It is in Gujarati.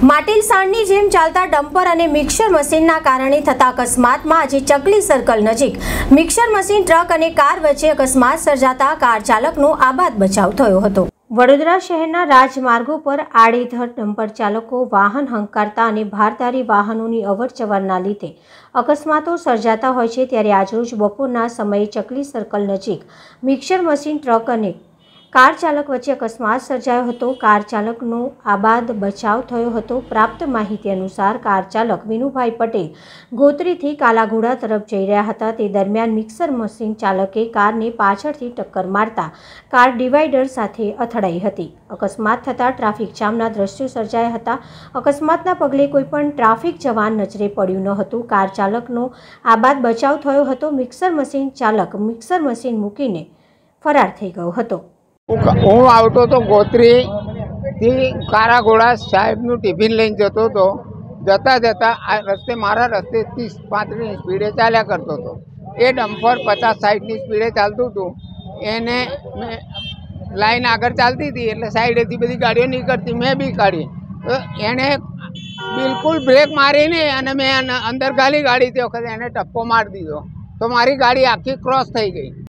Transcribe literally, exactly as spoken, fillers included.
માટીલ સાણની જેમ ચાલતા ડમ્પર અને મિક્સર મશીનના કારણે થતા અકસ્માતમાં આજે ચકલી સર્કલ નજીક મિક્સર મશીન, ટ્રક અને કાર વચ્ચે અકસ્માત સર્જાતા કાર ચાલકનો આબાદ બચાવ થયો હતો। વડોદરા શહેરના રાજમાર્ગો પર આડેધડ ડમ્પર ચાલકો વાહન હંકારતા અને ભારદારી વાહનોની અવરજવરના લીધે અકસ્માતો સર્જાતા હોય છે, ત્યારે આજરોજ બપોરના સમયે ચકલી સર્કલ નજીક મિક્સર મશીન, ટ્રક અને કાર ચાલક વચ્ચે અકસ્માત સર્જાયો હતો। કાર ચાલકનો આબાદ બચાવ થયો હતો। પ્રાપ્ત માહિતી અનુસાર કાર ચાલક વિનુભાઈ પટેલ ગોત્રીથી કાલાઘોડા તરફ જઈ રહ્યા હતા। તે દરમિયાન મિક્સર મશીન ચાલકે કારને પાછળથી ટક્કર મારતા કાર ડિવાઈડર સાથે અથડાઈ હતી। અકસ્માત થતાં ટ્રાફિક જામના દ્રશ્યો સર્જાયા હતા। અકસ્માતના પગલે કોઈપણ ટ્રાફિક જવાન નજરે પડ્યું ન હતું। કાર ચાલકનો આબાદ બચાવ થયો હતો। મિક્સર મશીન ચાલક મિક્સર મશીન મૂકીને ફરાર થઈ ગયો હતો। હું આવતો તો ગોત્રીથી કારાઘોડા સાહેબનું ટિફિન લઈને જતો હતો। જતા જતા આ રસ્તે મારા રસ્તે ત્રીસ પાંત્રીસની સ્પીડે ચાલ્યા કરતો હતો। એ ડમ્પર પચાસ સાઠની સ્પીડે ચાલતું હતું। એને મેં લાઈન આગળ ચાલતી હતી એટલે સાઈડેથી બધી ગાડીઓ નીકળતી, મેં બી કાઢી તો એણે બિલકુલ બ્રેક મારીને અને મેં અંદર ગાલી ગાડી તે વખતે એને ટપ્પો મારી દીધો તો મારી ગાડી આખી ક્રોસ થઈ ગઈ।